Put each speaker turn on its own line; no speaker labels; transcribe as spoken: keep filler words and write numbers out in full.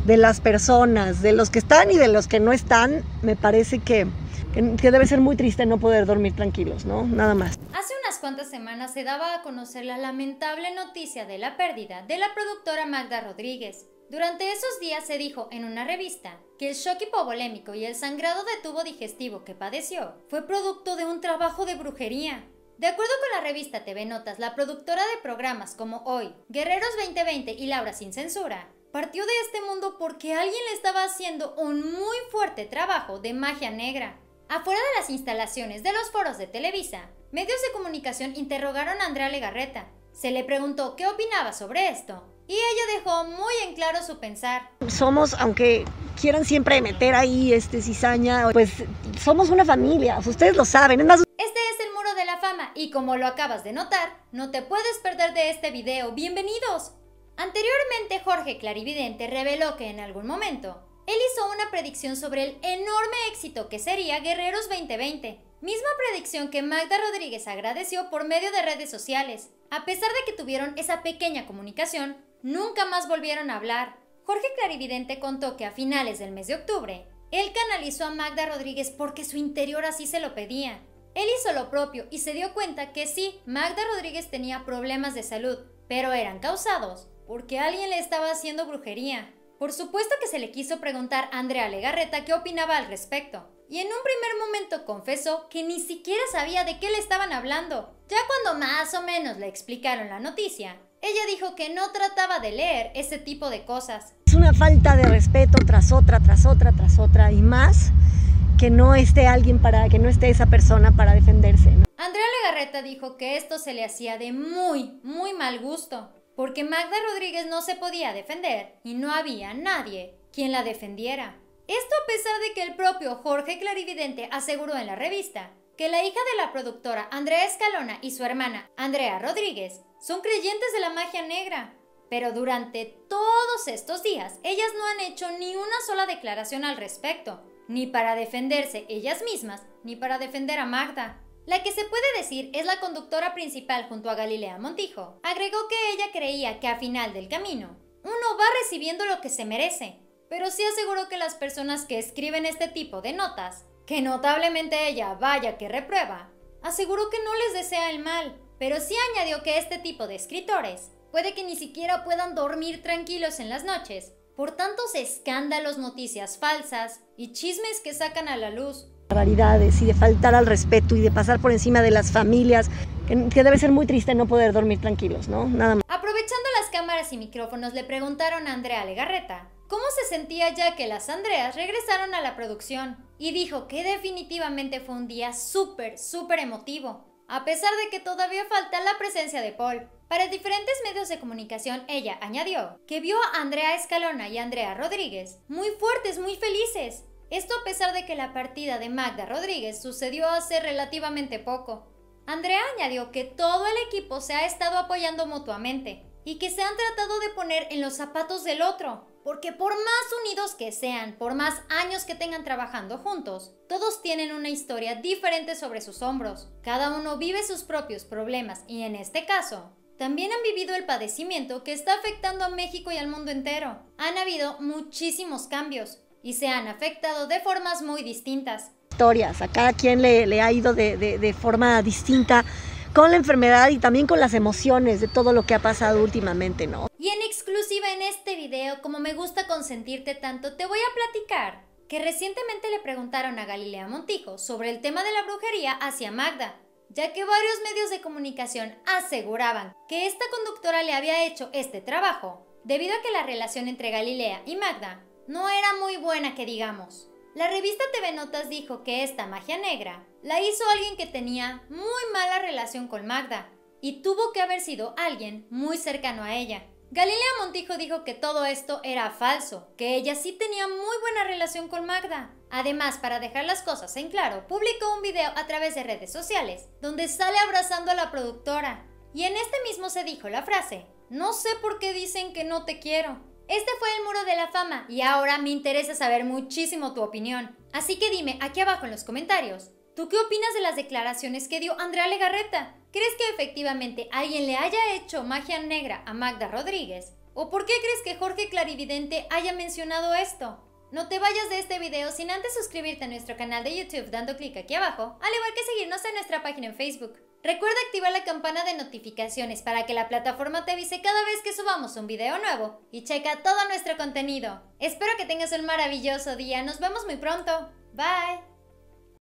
de las personas, de los que están y de los que no están, me parece que, que, que debe ser muy triste no poder dormir tranquilos, ¿no? Nada más.
Hace unas cuantas semanas se daba a conocer la lamentable noticia de la pérdida de la productora Magda Rodríguez. Durante esos días se dijo en una revista que el shock hipovolémico y el sangrado de tubo digestivo que padeció fue producto de un trabajo de brujería. De acuerdo con la revista T V Notas, la productora de programas como Hoy, Guerreros veinte veinte y Laura Sin Censura, partió de este mundo porque alguien le estaba haciendo un muy fuerte trabajo de magia negra. Afuera de las instalaciones de los foros de Televisa, medios de comunicación interrogaron a Andrea Legarreta. Se le preguntó qué opinaba sobre esto, y ella dejó muy en claro su pensar.
Somos, aunque quieran siempre meter ahí este cizaña, pues somos una familia, ustedes lo saben. Es más...
Este es el Muro de la Fama, y como lo acabas de notar, no te puedes perder de este video. ¡Bienvenidos! Anteriormente, Jorge Clarividente reveló que en algún momento él hizo una predicción sobre el enorme éxito que sería Guerreros veinte veinte. Misma predicción que Magda Rodríguez agradeció por medio de redes sociales. A pesar de que tuvieron esa pequeña comunicación, nunca más volvieron a hablar. Jorge Clarividente contó que a finales del mes de octubre, él canalizó a Magda Rodríguez porque su interior así se lo pedía. Él hizo lo propio y se dio cuenta que sí, Magda Rodríguez tenía problemas de salud, pero eran causados porque alguien le estaba haciendo brujería. Por supuesto que se le quiso preguntar a Andrea Legarreta qué opinaba al respecto, y en un primer momento confesó que ni siquiera sabía de qué le estaban hablando. Ya cuando más o menos le explicaron la noticia, ella dijo que no trataba de leer ese tipo de cosas.
Es una falta de respeto tras otra, tras otra, tras otra, y más que no esté alguien para, que no esté esa persona para defenderse, ¿no?
Andrea Legarreta dijo que esto se le hacía de muy, muy mal gusto, porque Magda Rodríguez no se podía defender y no había nadie quien la defendiera. Esto a pesar de que el propio Jorge Clarividente aseguró en la revista que la hija de la productora Andrea Escalona y su hermana Andrea Rodríguez son creyentes de la magia negra. Pero durante todos estos días, ellas no han hecho ni una sola declaración al respecto, ni para defenderse ellas mismas, ni para defender a Magda. La que se puede decir es la conductora principal junto a Galilea Montijo. Agregó que ella creía que a final del camino, uno va recibiendo lo que se merece, pero sí aseguró que las personas que escriben este tipo de notas, que notablemente ella vaya que reprueba, aseguró que no les desea el mal, pero sí añadió que este tipo de escritores puede que ni siquiera puedan dormir tranquilos en las noches por tantos escándalos, noticias falsas y chismes que sacan a la luz.
Barbaridades y de faltar al respeto y de pasar por encima de las familias, que, que debe ser muy triste no poder dormir tranquilos, ¿no? Nada más.
Aprovechando las cámaras y micrófonos, le preguntaron a Andrea Legarreta cómo se sentía ya que las Andreas regresaron a la producción, y dijo que definitivamente fue un día súper, súper emotivo, a pesar de que todavía falta la presencia de Paul. Para diferentes medios de comunicación, ella añadió que vio a Andrea Escalona y a Andrea Rodríguez muy fuertes, muy felices. Esto a pesar de que la partida de Magda Rodríguez sucedió hace relativamente poco. Andrea añadió que todo el equipo se ha estado apoyando mutuamente y que se han tratado de poner en los zapatos del otro, porque por más unidos que sean, por más años que tengan trabajando juntos, todos tienen una historia diferente sobre sus hombros. Cada uno vive sus propios problemas y en este caso, también han vivido el padecimiento que está afectando a México y al mundo entero. Han habido muchísimos cambios y se han afectado de formas muy distintas.
Historias, a cada quien le, le ha ido de, de, de forma distinta con la enfermedad y también con las emociones de todo lo que ha pasado últimamente, ¿no?
Y en exclusiva en este video, como me gusta consentirte tanto, te voy a platicar que recientemente le preguntaron a Galilea Montijo sobre el tema de la brujería hacia Magda, ya que varios medios de comunicación aseguraban que esta conductora le había hecho este trabajo, debido a que la relación entre Galilea y Magda no era muy buena que digamos. La revista T V Notas dijo que esta magia negra la hizo alguien que tenía muy mala relación con Magda, y tuvo que haber sido alguien muy cercano a ella. Galilea Montijo dijo que todo esto era falso, que ella sí tenía muy buena relación con Magda. Además, para dejar las cosas en claro, publicó un video a través de redes sociales, donde sale abrazando a la productora. Y en este mismo se dijo la frase: "No sé por qué dicen que no te quiero". Este fue el Muro de la Fama, y ahora me interesa saber muchísimo tu opinión. Así que dime aquí abajo en los comentarios, ¿tú qué opinas de las declaraciones que dio Andrea Legarreta? ¿Crees que efectivamente alguien le haya hecho magia negra a Magda Rodríguez? ¿O por qué crees que Jorge Clarividente haya mencionado esto? No te vayas de este video sin antes suscribirte a nuestro canal de YouTube dando clic aquí abajo, al igual que seguirnos en nuestra página en Facebook. Recuerda activar la campana de notificaciones para que la plataforma te avise cada vez que subamos un video nuevo. Y checa todo nuestro contenido. Espero que tengas un maravilloso día. Nos vemos muy pronto. Bye.